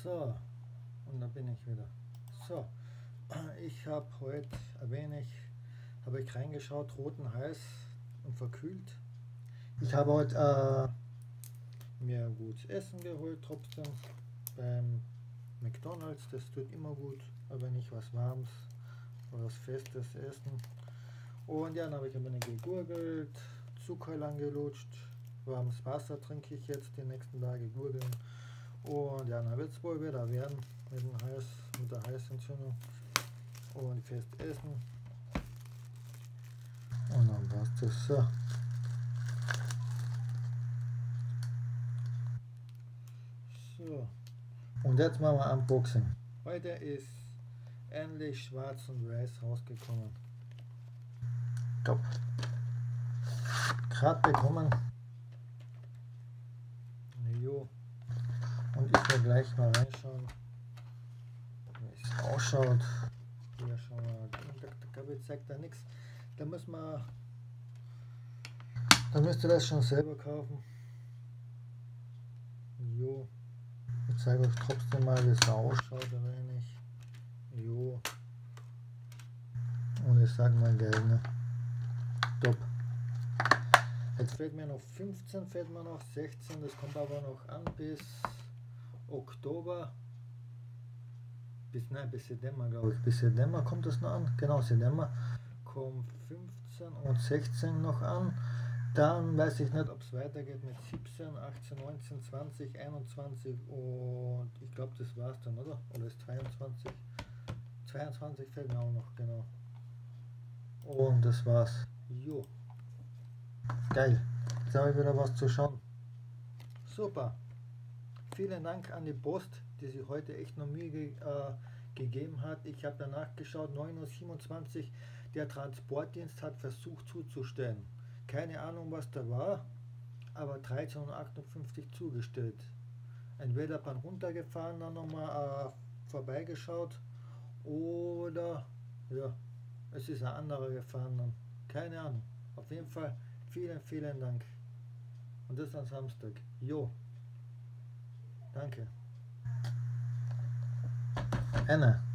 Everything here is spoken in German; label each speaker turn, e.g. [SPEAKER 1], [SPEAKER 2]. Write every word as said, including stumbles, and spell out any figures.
[SPEAKER 1] So, und da bin ich wieder. So, ich habe heute ein wenig, habe ich reingeschaut, roten Hals und verkühlt. Ich habe heute äh, mir gutes Essen geholt, trotzdem beim McDonald's. Das tut immer gut, aber nicht was Warmes oder was Festes essen. Und ja, dann habe ich ein wenig gegurgelt, Zucker angelutscht, warmes Wasser trinke ich jetzt die nächsten Tage gurgeln. Und ja, dann wird es wohl wieder werden mit, dem Hals, mit der Halsentzündung und fest essen. Und dann passt es so. So. Und jetzt machen wir Unboxing. Heute ist endlich Schwarz und Weiß rausgekommen. Top. Gerade bekommen. Jo. Und ich werde gleich mal reinschauen, wie es ausschaut. Hier schauen wir, der Gabi zeigt da nichts. Da muss man, da müsst ihr das schon selber kaufen. Jo. Ich zeige euch trotzdem mal, wie es ausschaut, ein wenig. Jo. Und ich sage mal Geld, ne? Top. Jetzt fehlt mir noch fünfzehn, fehlt mir noch sechzehn, das kommt aber noch an bis Oktober. Bis, nein, bis September, glaube ich. Bis September kommt das noch an. Genau, September kommt fünfzehn und sechzehn noch an. Dann weiß ich nicht, ob es weitergeht mit siebzehn, achtzehn, neunzehn, zwanzig, einundzwanzig und ich glaube, das war's dann, oder? Oder ist zweiundzwanzig? zweiundzwanzig fällt mir auch noch, genau. Und das war's. Jo. Geil. Jetzt habe ich wieder was zu schauen. Super. Vielen Dank an die Post, die sich heute echt noch Mühe ge äh, gegeben hat. Ich habe danach geschaut, neun Uhr siebenundzwanzig, der Transportdienst hat versucht zuzustellen. Keine Ahnung, was da war, aber dreizehn Uhr achtundfünfzig zugestellt. Entweder beim runtergefahren, dann nochmal äh, vorbeigeschaut oder ja, es ist ein anderer gefahren. Dann. Keine Ahnung. Auf jeden Fall vielen, vielen Dank. Und das am Samstag. Jo. Danke. Anna.